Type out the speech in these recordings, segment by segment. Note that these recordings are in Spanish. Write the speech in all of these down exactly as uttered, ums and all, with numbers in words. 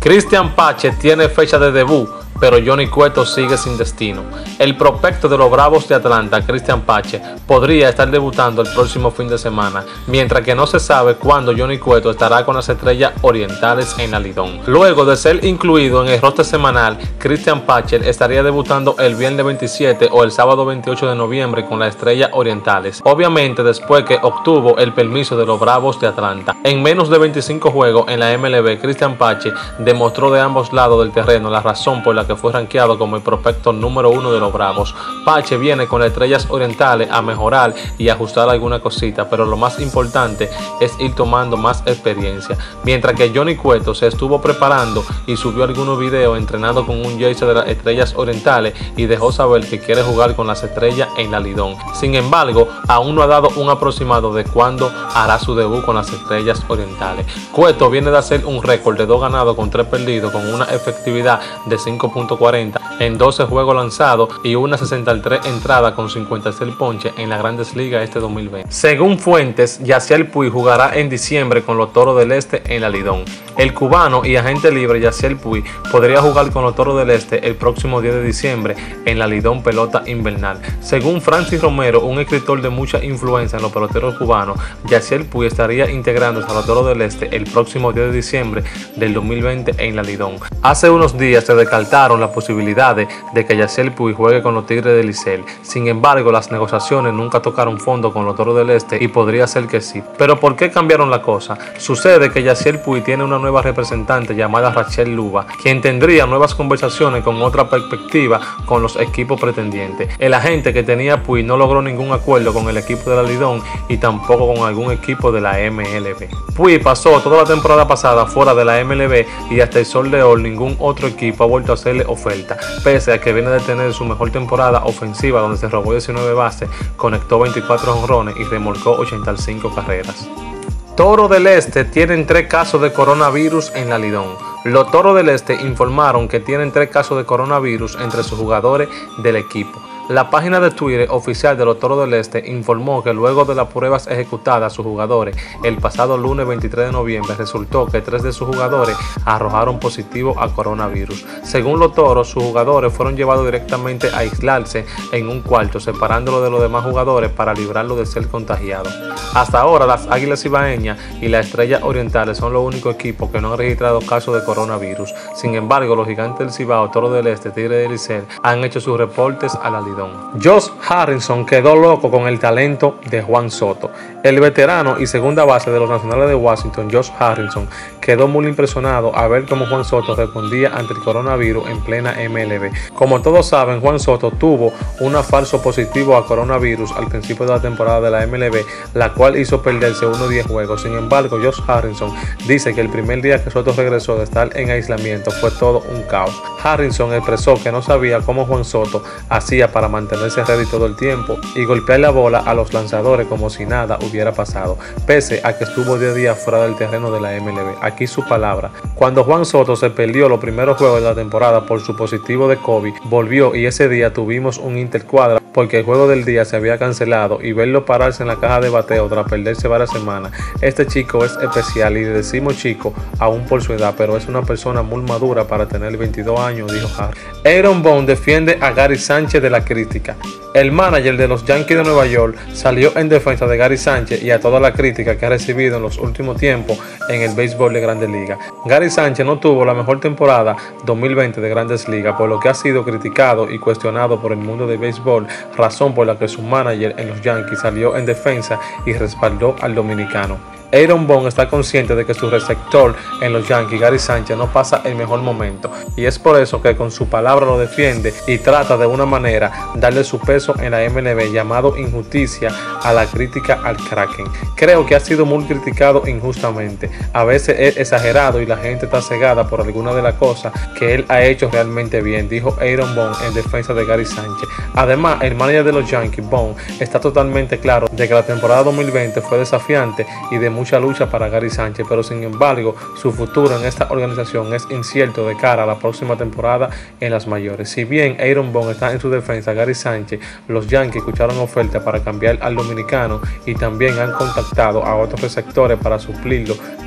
Cristian Pache tiene fecha de debut, pero Johnny Cueto sigue sin destino. El prospecto de los Bravos de Atlanta, Cristian Pache, podría estar debutando el próximo fin de semana, mientras que no se sabe cuándo Johnny Cueto estará con las Estrellas Orientales en la Lidón. Luego de ser incluido en el roster semanal, Cristian Pache estaría debutando el viernes veintisiete o el sábado veintiocho de noviembre con las Estrellas Orientales, obviamente después que obtuvo el permiso de los Bravos de Atlanta. En menos de veinticinco juegos en la M L B, Cristian Pache demostró de ambos lados del terreno la razón por la que fue rankeado como el prospecto número uno de los Bravos. Pache viene con las Estrellas Orientales a mejorar y ajustar alguna cosita, pero lo más importante es ir tomando más experiencia. Mientras que Johnny Cueto se estuvo preparando y subió algunos videos entrenando con un jersey de las Estrellas Orientales y dejó saber que quiere jugar con las Estrellas en la Lidón. Sin embargo, aún no ha dado un aproximado de cuándo hará su debut con las Estrellas Orientales. Cueto viene de hacer un récord de dos ganados con tres perdidos con una efectividad de cinco punto cuarenta en doce juegos lanzados y una sesenta y tres entradas con cincuenta y seis ponches en las Grandes Ligas este dos mil veinte. Según fuentes, Yasiel Puig jugará en diciembre con los Toros del Este en la Lidón. El cubano y agente libre Yasiel Puig podría jugar con los Toros del Este el próximo diez de diciembre en la Lidón Pelota Invernal. Según Francis Romero, un escritor de mucha influencia en los peloteros cubanos, Yasiel Puig estaría integrándose a los Toros del Este el próximo diez de diciembre del dos mil veinte en la Lidón. Hace unos días se descartaron las posibilidades de que Yasiel Puig juegue con los Tigres del Licey. Sin embargo, las negociaciones nunca tocaron fondo con los Toros del Este y podría ser que sí. Pero ¿por qué cambiaron la cosa? Sucede que Yasiel Puig tiene una nueva representante llamada Rachel Luba, quien tendría nuevas conversaciones con otra perspectiva con los equipos pretendientes. El agente que tenía Puig no logró ningún acuerdo con el equipo de la Lidón y tampoco con algún equipo de la M L B. Puig pasó toda la temporada pasada fuera de la M L B y hasta el sol de hoy ningún otro equipo ha vuelto a hacerle oferta, pese a que viene de tener su mejor temporada ofensiva donde se robó diecinueve bases, conectó veinticuatro jonrones y remolcó ochenta y cinco carreras. Toros del Este tienen tres casos de coronavirus en la Lidón. Los Toros del Este informaron que tienen tres casos de coronavirus entre sus jugadores del equipo. La página de Twitter oficial de los Toros del Este informó que luego de las pruebas ejecutadas a sus jugadores el pasado lunes veintitrés de noviembre, resultó que tres de sus jugadores arrojaron positivo a coronavirus. Según los Toros, sus jugadores fueron llevados directamente a aislarse en un cuarto, separándolo de los demás jugadores para librarlo de ser contagiado. Hasta ahora, las Águilas Cibaeñas y las Estrellas Orientales son los únicos equipos que no han registrado casos de coronavirus. Sin embargo, los Gigantes del Cibao, Toros del Este, Tigres del Licey han hecho sus reportes a la Lidón. Josh Harrison quedó loco con el talento de Juan Soto. El veterano y segunda base de los Nacionales de Washington, Josh Harrison, quedó muy impresionado a ver cómo Juan Soto respondía ante el coronavirus en plena M L B. Como todos saben, Juan Soto tuvo un falso positivo a coronavirus al principio de la temporada de la M L B, la cual hizo perderse uno de diez juegos. Sin embargo, Josh Harrison dice que el primer día que Soto regresó de estar en aislamiento fue todo un caos. Harrison expresó que no sabía cómo Juan Soto hacía para mantenerse ready todo el tiempo y golpear la bola a los lanzadores como si nada hubiera pasado, pese a que estuvo diez días fuera del terreno de la M L B. Aquí su palabra: cuando Juan Soto se perdió los primeros juegos de la temporada por su positivo de COVID, volvió y ese día tuvimos un intercuadra porque el juego del día se había cancelado y verlo pararse en la caja de bateo tras perderse varias semanas. Este chico es especial y le decimos chico aún por su edad, pero es una persona muy madura para tener veintidós años, dijo Harry. Aaron Boone defiende a Gary Sánchez de la crítica. El manager de los Yankees de Nueva York salió en defensa de Gary Sánchez y a toda la crítica que ha recibido en los últimos tiempos en el béisbol de Grandes Ligas. Gary Sánchez no tuvo la mejor temporada dos mil veinte de Grandes Ligas, por lo que ha sido criticado y cuestionado por el mundo del béisbol, razón por la que su manager en los Yankees salió en defensa y respaldó al dominicano. Aaron Boone está consciente de que su receptor en los Yankees, Gary Sánchez, no pasa el mejor momento y es por eso que con su palabra lo defiende y trata de una manera darle su peso en la M L B, llamado injusticia a la crítica al Kraken. Creo que ha sido muy criticado injustamente, a veces es exagerado y la gente está cegada por alguna de las cosas que él ha hecho realmente bien, dijo Aaron Boone en defensa de Gary Sánchez. Además, el manager de los Yankees, Boone, está totalmente claro de que la temporada dos mil veinte fue desafiante y de mucha lucha para Gary Sánchez, pero sin embargo su futuro en esta organización es incierto de cara a la próxima temporada en las mayores. Si bien Aaron Boone está en su defensa, Gary Sánchez, los Yankees escucharon oferta para cambiar al dominicano y también han contactado a otros receptores para suplirlo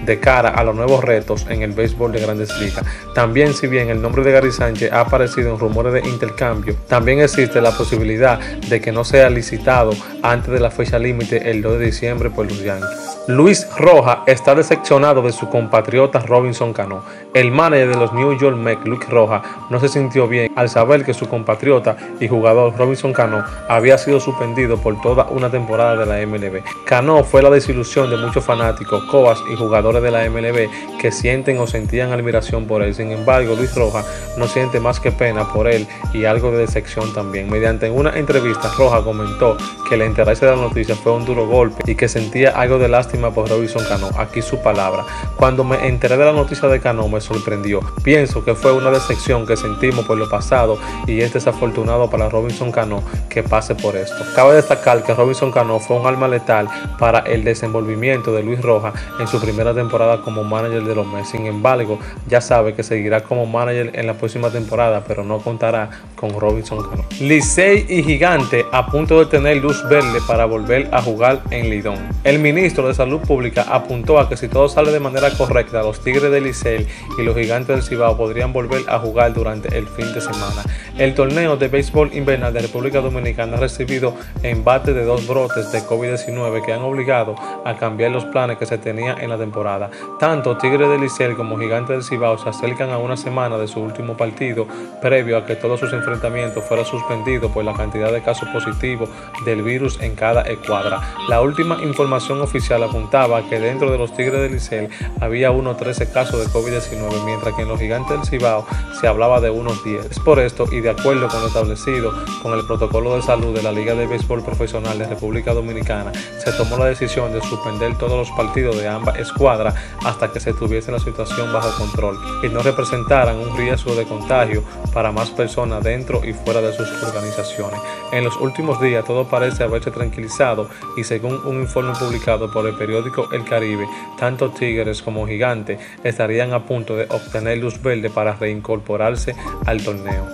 de cara a los nuevos retos en el béisbol de Grandes Ligas. También, si bien el nombre de Gary Sánchez ha aparecido en rumores de intercambio, también existe la posibilidad de que no sea licitado antes de la fecha límite el dos de diciembre por los Yankees. Luis Rojas está decepcionado de su compatriota Robinson Cano. El manager de los New York Mets, Luis Rojas, no se sintió bien al saber que su compatriota y jugador Robinson Cano había sido suspendido por toda una temporada de la M L B. Cano fue la desilusión de muchos fanáticos, coas y jugadores de la M L B que sienten o sentían admiración por él. Sin embargo, Luis Rojas no siente más que pena por él y algo de decepción también. Mediante una entrevista, Rojas comentó que el enterarse de la noticia fue un duro golpe y que sentía algo de lástima por Robinson Cano. Aquí su palabra: cuando me enteré de la noticia de Cano me sorprendió. Pienso que fue una decepción que sentimos por lo pasado y es desafortunado para Robinson Cano que pase por esto. Cabe destacar que Robinson Cano fue un arma letal para el desenvolvimiento de Luis Rojas en su primera temporada como manager de los Mets. Sin embargo, ya sabe que seguirá como manager en la próxima temporada, pero no contará con Robinson Cano. Licey y Gigante a punto de tener luz verde para volver a jugar en Lidón. El ministro de Salud Pública apuntó a que si todo sale de manera correcta, los Tigres del Licey y los Gigantes del Cibao podrían volver a jugar durante el fin de semana. El torneo de béisbol invernal de República Dominicana ha recibido embate de dos brotes de COVID diecinueve que han obligado a cambiar los planes que se tenían en la temporada. Tanto Tigres del Licey como Gigantes del Cibao se acercan a una semana de su último partido, previo a que todos sus enfrentamientos fueran suspendidos por la cantidad de casos positivos del virus en cada escuadra. La última información oficial apuntaba que dentro de los Tigres del Licey había unos trece casos de COVID diecinueve, mientras que en los Gigantes del Cibao se hablaba de unos diez. Es por esto, y de acuerdo con lo establecido con el protocolo de salud de la Liga de Béisbol Profesional de República Dominicana, se tomó la decisión de suspender todos los partidos de ambas escuadras hasta que se tuviese la situación bajo control y no representaran un riesgo de contagio para más personas dentro y fuera de sus organizaciones. En los últimos días todo parece haberse tranquilizado y según un informe publicado por el periódico El Caribe, tanto Tigres como Gigantes estarían a punto de obtener luz verde para reincorporarse al torneo.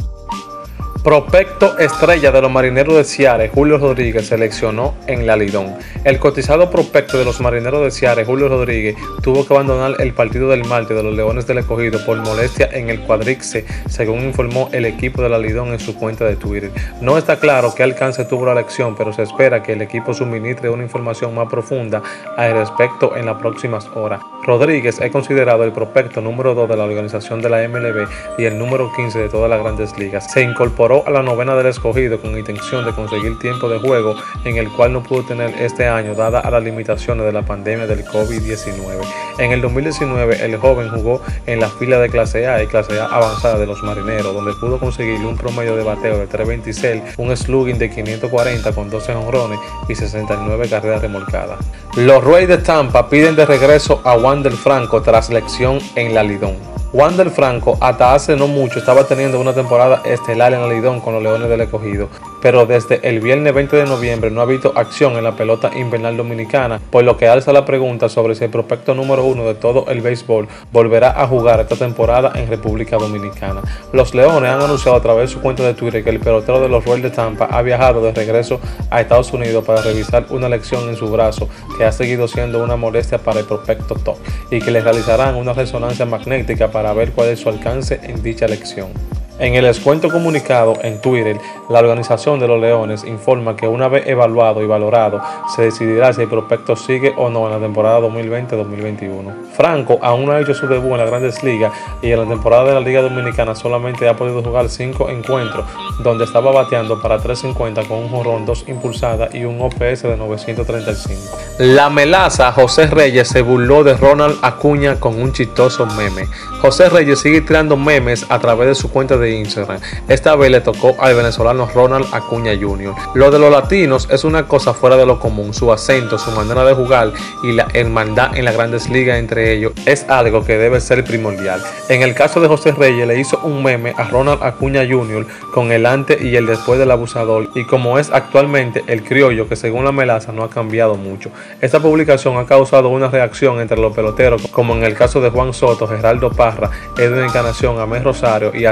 Prospecto estrella de los Marineros de Seattle, Julio Rodríguez, seleccionó en la Lidón. El cotizado prospecto de los Marineros de Seattle, Julio Rodríguez, tuvo que abandonar el partido del martes de los Leones del Escogido por molestia en el cuádriceps, según informó el equipo de la Lidón en su cuenta de Twitter. No está claro qué alcance tuvo la lesión, pero se espera que el equipo suministre una información más profunda al respecto en las próximas horas. Rodríguez es considerado el prospecto número dos de la organización de la M L B y el número quince de todas las Grandes Ligas. Se incorporó a la novena del Escogido con intención de conseguir tiempo de juego, en el cual no pudo tener este año dada a las limitaciones de la pandemia del COVID diecinueve. En el dos mil diecinueve el joven jugó en la fila de clase A y clase A avanzada de los Marineros, donde pudo conseguir un promedio de bateo de tres veintiséis, un slugging de quinientos cuarenta con doce jonrones y sesenta y nueve carreras remolcadas. Los Rays de Tampa piden de regreso a Wander Franco tras lesión en la Lidón. Wander Franco hasta hace no mucho estaba teniendo una temporada estelar en la Lidón con los Leones del Escogido, pero desde el viernes veinte de noviembre no ha visto acción en la pelota invernal dominicana, por lo que alza la pregunta sobre si el prospecto número uno de todo el béisbol volverá a jugar esta temporada en República Dominicana. Los Leones han anunciado a través de su cuenta de Twitter que el pelotero de los Rays de Tampa ha viajado de regreso a Estados Unidos para revisar una lesión en su brazo que ha seguido siendo una molestia para el prospecto top y que le realizarán una resonancia magnética para ver cuál es su alcance en dicha lesión. En el descuento comunicado en Twitter, la organización de los Leones informa que una vez evaluado y valorado, se decidirá si el prospecto sigue o no en la temporada dos mil veinte dos mil veintiuno. Franco aún no ha hecho su debut en las Grandes Ligas y en la temporada de la Liga Dominicana solamente ha podido jugar cinco encuentros, donde estaba bateando para tres cincuenta con un jonrón, dos impulsadas y un O P S de novecientos treinta y cinco. La melaza José Reyes se burló de Ronald Acuña con un chistoso meme. José Reyes sigue tirando memes a través de su cuenta de Instagram. Esta vez le tocó al venezolano Ronald Acuña junior Lo de los latinos es una cosa fuera de lo común. Su acento, su manera de jugar y la hermandad en las Grandes Ligas entre ellos es algo que debe ser primordial. En el caso de José Reyes, le hizo un meme a Ronald Acuña junior con el antes y el después del abusador, y como es actualmente el criollo, que según la melaza no ha cambiado mucho. Esta publicación ha causado una reacción entre los peloteros, como en el caso de Juan Soto, Geraldo Parra, Edwin Encarnación, Amés Rosario y hasta el mismo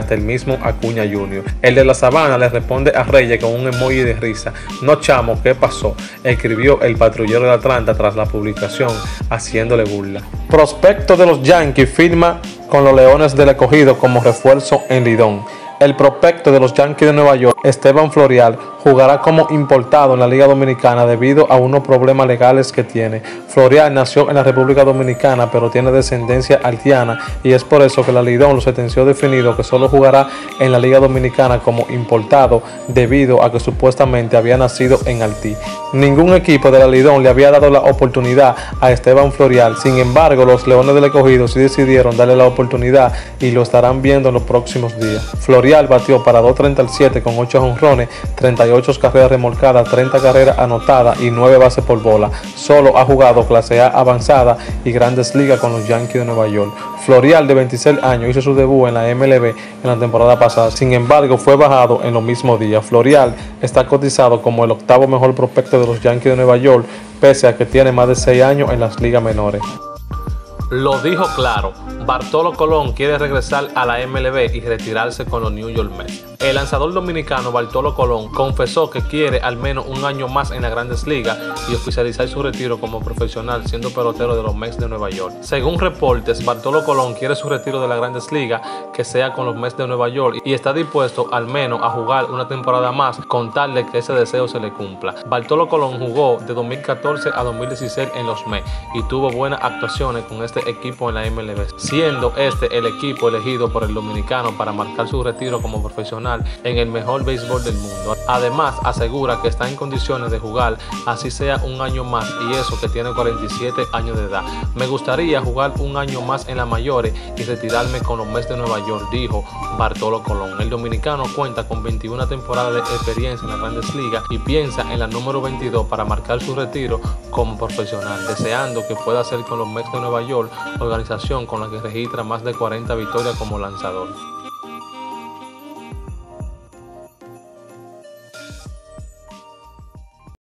mismo Acuña junior El de la Sabana le responde a Reyes con un emoji de risa. No chamo, ¿qué pasó?, escribió el patrullero de Atlanta tras la publicación, haciéndole burla. Prospecto de los Yankees firma con los Leones del Escogido como refuerzo en Lidón. El prospecto de los Yankees de Nueva York, Esteban Florial, jugará como importado en la Liga Dominicana debido a unos problemas legales que tiene. Florial nació en la República Dominicana, pero tiene descendencia haitiana, y es por eso que la Lidón lo sentenció definido que solo jugará en la Liga Dominicana como importado debido a que supuestamente había nacido en Haití. Ningún equipo de la Lidón le había dado la oportunidad a Esteban Florial. Sin embargo, los Leones del Escogido sí decidieron darle la oportunidad y lo estarán viendo en los próximos días. Florial batió para dos treinta y siete con ocho jonrones, treinta y ocho carreras remolcadas, treinta carreras anotadas y nueve bases por bola. Solo ha jugado clase A avanzada y Grandes Ligas con los Yankees de Nueva York. Florial, de veintiséis años, hizo su debut en la M L B en la temporada pasada. Sin embargo, fue bajado en los mismos días. Florial está cotizado como el octavo mejor prospecto de los Yankees de Nueva York, pese a que tiene más de seis años en las ligas menores. Lo dijo claro, Bartolo Colón quiere regresar a la M L B y retirarse con los New York Mets. El lanzador dominicano Bartolo Colón confesó que quiere al menos un año más en las Grandes Ligas y oficializar su retiro como profesional siendo pelotero de los Mets de Nueva York. Según reportes, Bartolo Colón quiere su retiro de las Grandes Ligas que sea con los Mets de Nueva York y está dispuesto al menos a jugar una temporada más con tal de que ese deseo se le cumpla. Bartolo Colón jugó de dos mil catorce a dos mil dieciséis en los Mets y tuvo buenas actuaciones con este equipo en la M L B, siendo este el equipo elegido por el dominicano para marcar su retiro como profesional en el mejor béisbol del mundo. Además, asegura que está en condiciones de jugar así sea un año más, y eso que tiene cuarenta y siete años de edad. Me gustaría jugar un año más en las mayores y retirarme con los Mets de Nueva York, dijo Bartolo Colón. El dominicano cuenta con veintiuna temporadas de experiencia en las Grandes Ligas y piensa en la número veintidós para marcar su retiro como profesional, deseando que pueda ser con los Mets de Nueva York, organización con la que registra más de cuarenta victorias como lanzador.